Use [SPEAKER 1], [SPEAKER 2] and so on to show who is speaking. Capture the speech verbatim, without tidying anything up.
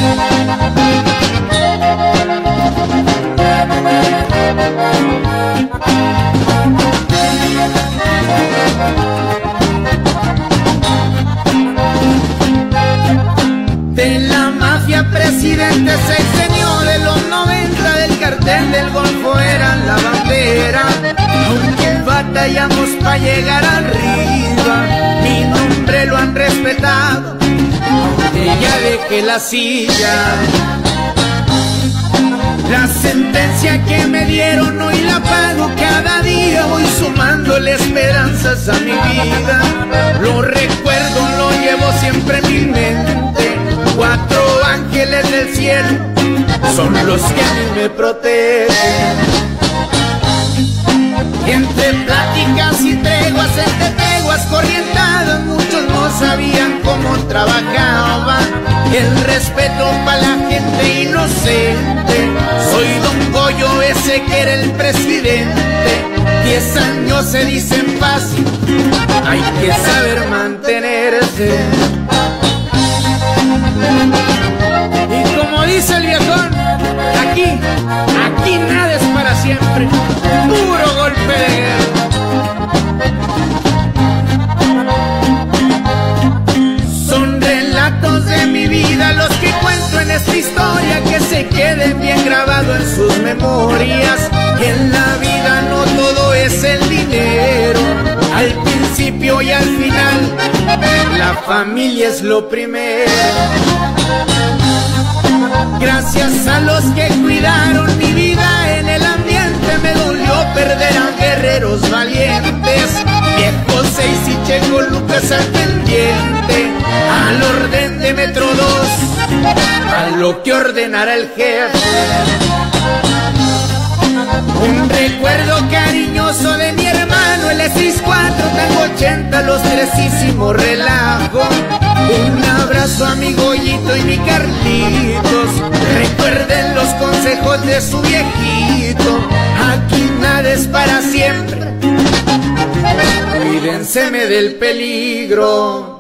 [SPEAKER 1] De la mafia, presidente, sexenio de los noventa, del cartel del Golfo eran la bandera. Aunque batallamos pa' llegar arriba, mi nombre lo han respetado, aunque ya dejé la silla. La sentencia que me dieron hoy la pago cada día, voy sumándole esperanzas a mi vida. Lo recuerdo, lo llevo siempre en mi mente. Cuatro ángeles del cielo son los que a mí me protegen. Y entre pláticas y treguas, entre treguas corrientadas, muchos no sabían cómo trabajaba. El respeto para la gente inocente. Soy Don Goyo, ese que era el presidente. Diez años se dicen fácil, hay que saber mantenerse. Y como dice el viejón, aquí, aquí nada es para siempre, puro golpe de guerra. Son relatos de mi vida los que cuento en esta historia, que se queden bien grabados en sus memorias. Y en la vida no todo es el dinero, al principio y al final la familia es lo primero. Gracias a los que cuidaron mi vida en el ambiente, me dolió perder a guerreros valientes. Viejo seis y Checo Lucas al pendiente, al orden de Metro dos, a lo que ordenara el jefe. Un recuerdo cariñoso de mi hermano, el seis cuatro, Tango ochenta, los tres hicimos relajo. Un abrazo a mi Goyito y mi Carlitos, recuerden los consejos de su viejito. Aquí nada es para siempre, cuídenseme del peligro.